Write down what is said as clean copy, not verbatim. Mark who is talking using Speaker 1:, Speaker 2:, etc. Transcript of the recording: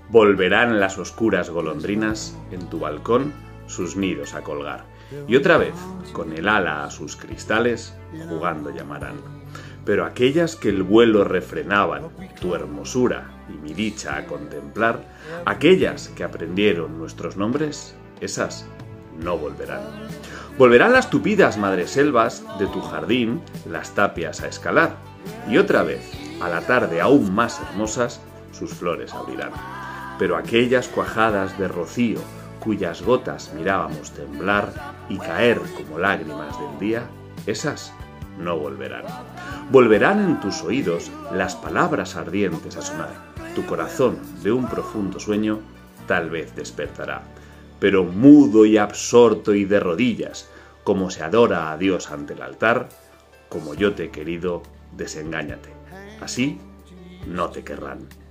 Speaker 1: Volverán las oscuras golondrinas en tu balcón sus nidos a colgar. Y otra vez, con el ala a sus cristales, jugando llamarán. Pero aquellas que el vuelo refrenaban, tu hermosura y mi dicha a contemplar, aquellas que aprendieron nuestros nombres, esas no volverán. Volverán las tupidas madreselvas de tu jardín, las tapias a escalar. Y otra vez, a la tarde aún más hermosas, sus flores abrirán. Pero aquellas cuajadas de rocío, cuyas gotas mirábamos temblar y caer como lágrimas del día, esas no volverán. Volverán en tus oídos las palabras ardientes a sonar. Tu corazón, de un profundo sueño, tal vez despertará. Pero mudo y absorto y de rodillas, como se adora a Dios ante el altar, como yo te he querido, desengáñate. Así no te querrán.